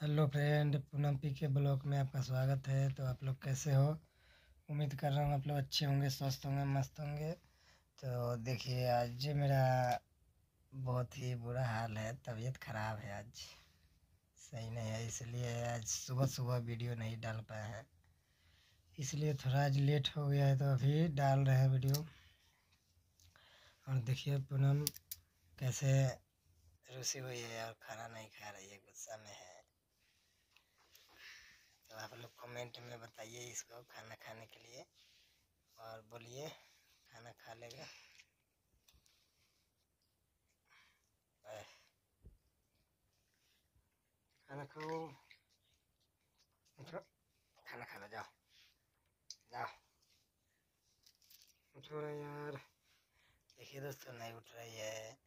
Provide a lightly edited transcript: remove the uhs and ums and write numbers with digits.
Hello friend, Poonam P K blog में आपका स्वागत है। तो आप लोग कैसे हो? उम्मीद कर रहा हूँ आप लोग अच्छे होंगे, स्वस्थ होंगे, मस्त होंगे। तो देखिए, आज मेरा बहुत ही बुरा हाल है, तबीयत ख़राब है आज। सही नहीं है, इसलिए आज सुबह सुबह वीडियो नहीं डाल पाए हैं। इसलिए थोड़ा आज लेट हो गया है, तो अभी डाल रहे हैं वीडियो। और देखिए पूनम कैसे रुसी हुई है और खाना नहीं खा रही है, गुस्सा में है। तो आप लोग कमेंट में बताइए इसको खाना खाने के लिए, और बोलिए खाना खा लेगा। खाना खाओ, उठो, खाना खाना जाओ, जाओ, उठो ना यार। देखिए दोस्तों, नहीं उठ रही है।